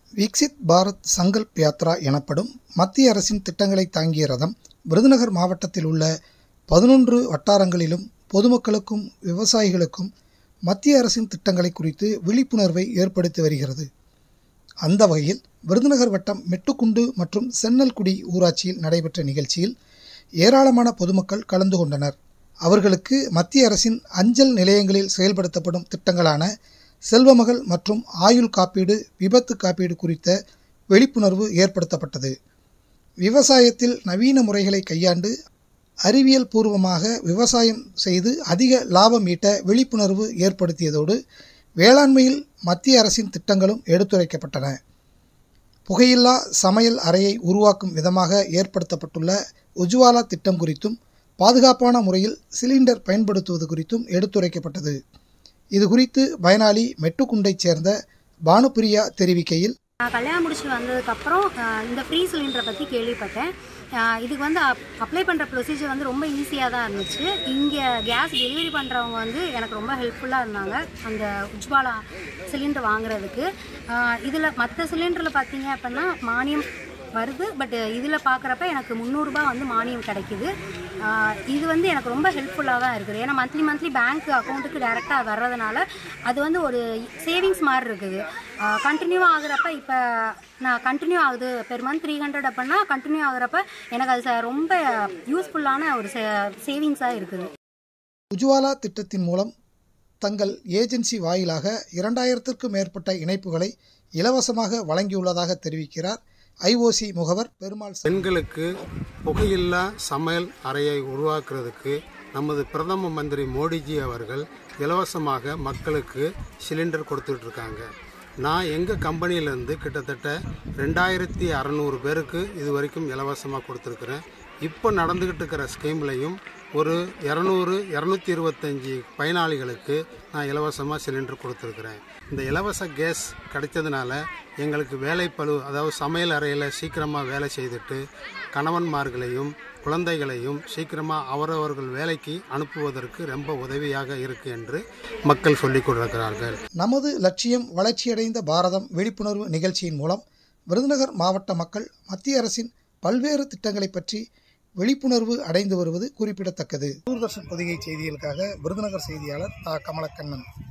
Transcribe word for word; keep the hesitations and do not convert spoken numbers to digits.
விக்சித் பாரத் சங்கல்ப் யாத்ரா எனப்படும் மத்திய அரசின் திட்டங்களை தாங்கிய ரதம் விருதுநகர் மாவட்டத்தில் உள்ள பதினொன்று வட்டாரங்களிலும் பொதுமக்களுக்கும் விவசாயிகளுக்கும் மத்திய அரசின் திட்டங்களை குறித்து விழிப்புணர்வை ஏற்படுத்தி வருகிறது. அந்த வகையில் விருதுநகர் வட்டம் மெட்டுக்குண்டு மற்றும் சென்னல்குடி ஊராட்சியில் நடைபெற்ற நிகழ்ச்சியில் ஏராளமான பொதுமக்கள் கலந்து கொண்டனர். அவர்களுக்கு மத்திய அரசின் அஞ்சல் நிலையங்களில் செயல்படுத்தப்படும் திட்டங்களான செல்வமகள் மற்றும் ஆயுள் காப்பீடு, விபத்து காப்பீடு குறித்த விழிப்புணர்வு ஏற்படுத்தப்பட்டது. விவசாயத்தில் நவீன முறைகளை கையாண்டு அறிவியல் பூர்வமாக விவசாயம் செய்து அதிக லாபம் ஈட்ட விழிப்புணர்வு ஏற்படுத்தியதோடு வேளாண்மையில் மத்திய அரசின் திட்டங்களும் எடுத்துரைக்கப்பட்டன. புகையில்லா சமையல் அறையை உருவாக்கும் விதமாக ஏற்படுத்தப்பட்டுள்ள உஜ்வாலா திட்டம் குறித்தும் பாதுகாப்பான முறையில் சிலிண்டர் பயன்படுத்துவது குறித்தும் எடுத்துரைக்கப்பட்டது. இது குறித்து பயனாளி மெட்டுக்குண்டைச் சேர்ந்த பானுப்பிரியா தெரிவிக்கையில், நான் கல்யாணம் முடிச்சுட்டு வந்ததுக்கப்புறம் இந்த ஃப்ரீ சிலிண்டரை பற்றி கேள்விப்பட்டேன். இதுக்கு வந்து அப் அப்ளை பண்ணுற ப்ரொசீஜர் வந்து ரொம்ப ஈஸியாக தான் இருந்துச்சு. இங்கே கேஸ் டெலிவரி பண்ணுறவங்க வந்து எனக்கு ரொம்ப ஹெல்ப்ஃபுல்லாக இருந்தாங்க அந்த உஜ்வாலா சிலிண்டர் வாங்குறதுக்கு. இதில் மற்ற சிலிண்டரில் பார்த்தீங்க அப்படின்னா மானியம் வருது, பட் இதில் பார்க்குறப்ப எனக்கு முந்நூறுரூபா வந்து மானியம் கிடைக்கிது. இது வந்து எனக்கு ரொம்ப ஹெல்ப்ஃபுல்லாக தான் இருக்குது. ஏன்னா மந்த்லி மந்த்லி பேங்க் அக்கௌண்ட்டுக்கு டைரெக்டாக வர்றதுனால அது வந்து ஒரு சேவிங்ஸ் மாதிரி இருக்குது. கண்டினியூவாக ஆகுறப்ப இப்போ நான் கண்டினியூ ஆகுது பெர் மந்த் த்ரீ ஹண்ட்ரட் அப்படின்னா கண்டினியூ ஆகுறப்ப எனக்கு அது ரொம்ப யூஸ்ஃபுல்லான ஒரு சேவிங்ஸாக இருக்குது. உஜ்வாலா திட்டத்தின் மூலம் தங்கள் ஏஜென்சி வாயிலாக இரண்டாயிரத்திற்கும் மேற்பட்ட இணைப்புகளை இலவசமாக வழங்கியுள்ளதாக தெரிவிக்கிறார் ஐஓசி முகவர் பெருமாள். பெண்களுக்கு புகையில்லா சமையல் அறையை உருவாக்குறதுக்கு நமது பிரதம மந்திரி மோடிஜி அவர்கள் இலவசமாக மக்களுக்கு சிலிண்டர் கொடுத்துட்டு இருக்காங்க. நான் எங்கள் கம்பெனியிலேருந்து கிட்டத்தட்ட ரெண்டாயிரத்தி அறநூறு பேருக்கு இது வரைக்கும் இலவசமாக கொடுத்துருக்குறேன். இப்போ நடந்துக்கிட்டு இருக்கிற ஸ்கீம்லையும் ஒரு இரநூறு இரநூத்தி இருபத்தஞ்சி பயனாளிகளுக்கு நான் இலவசமாக சிலிண்டர் கொடுத்துருக்குறேன். இந்த இலவச கேஸ் கிடைச்சதுனால எங்களுக்கு வேலைப்பளு, அதாவது சமையல் அறையில் சீக்கிரமாக வேலை செய்துட்டு கணவன்மார்களையும் குழந்தைகளையும் சீக்கிரமாக அவரவர்கள் வேலைக்கு அனுப்புவதற்கு ரொம்ப உதவியாக இருக்கு என்று மக்கள் சொல்லிக் கொண்டிருக்கிறார்கள். நமது லட்சியம் வளர்ச்சியடைந்த பாரதம் விழிப்புணர்வு நிகழ்ச்சியின் மூலம் விருதுநகர் மாவட்ட மக்கள் மத்திய அரசின் பல்வேறு திட்டங்களை பற்றி விழிப்புணர்வு அடைந்து வருவது குறிப்பிடத்தக்கது. தூர்தர்ஷன் பொதிகை செய்திகளுக்காக விருதுநகர் செய்தியாளர் தா கமலக்கண்ணன்.